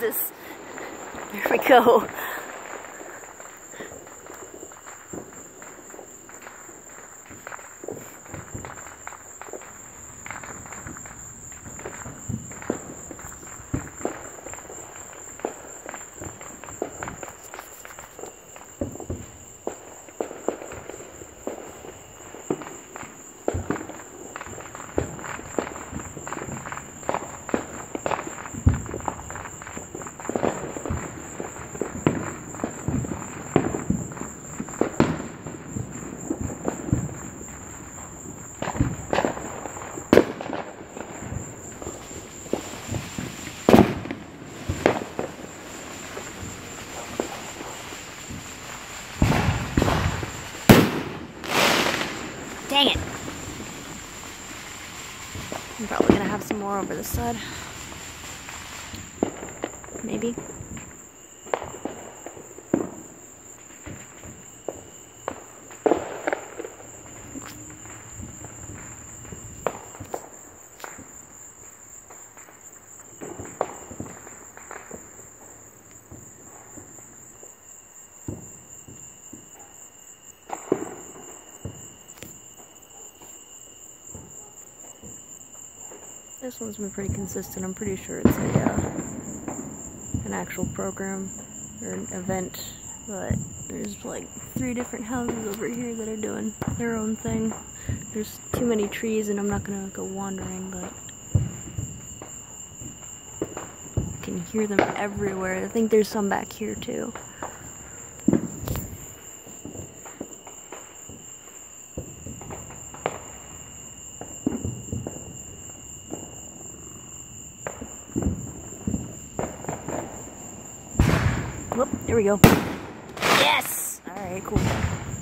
Jesus. There we go. Dang it. I'm probably gonna have some more over this side. Maybe. This one's been pretty consistent. I'm pretty sure it's an actual program or an event, but there's like 3 different houses over here that are doing their own thing. There's too many trees and I'm not gonna go wandering, but I can hear them everywhere. I think there's some back here too. Whoop, there we go. Yes! Alright, cool.